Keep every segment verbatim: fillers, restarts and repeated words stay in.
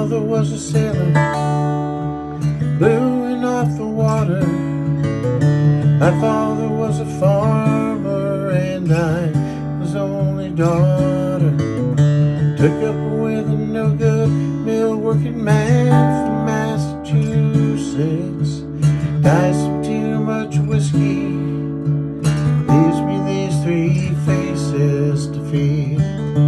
mother was a sailor, blowing off the water. My father was a farmer, and I was the only daughter. Took up with a no-good mill-working man from Massachusetts. Dies of too much whiskey, leaves me these three faces to feed.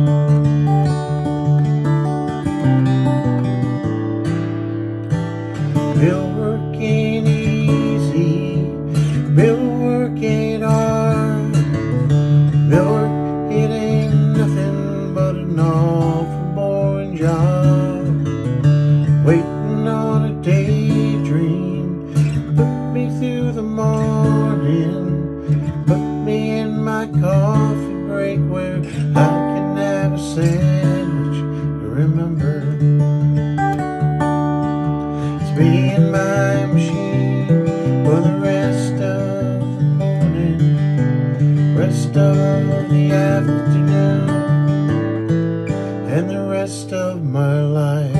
Mill work ain't easy, mill work ain't hard. Mill work, it ain't nothing but an awful boring job. Waiting on a daydream, put me through the morning, put me in my coffee break where I can have a sandwich. Remember, me and my machine for the rest of the morning, rest of the afternoon, and the rest of my life.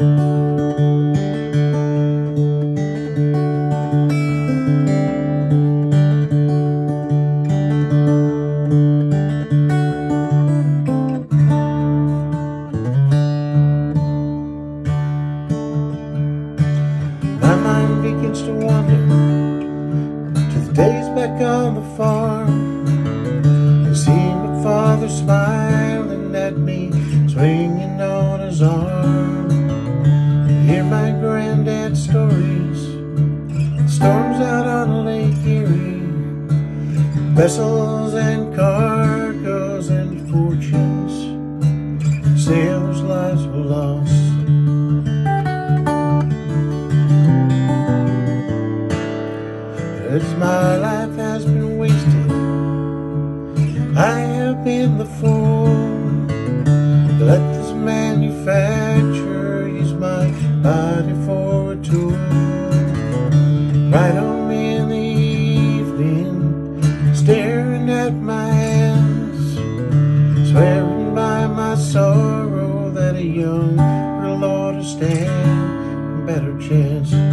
My mind begins to wander to the days back on the farm. I see my father smiling at me, swinging on his arm. I hear my granddad's stories, storms out on Lake Erie, vessels and cargoes and fortunes, sailors' lives were lost. As my life has been wasted, I have been the fool to let this manufacturer use my body for a tool. Right home in the evening, staring at my hands, swearing by my sorrow that a young girl ought to stand a better chance.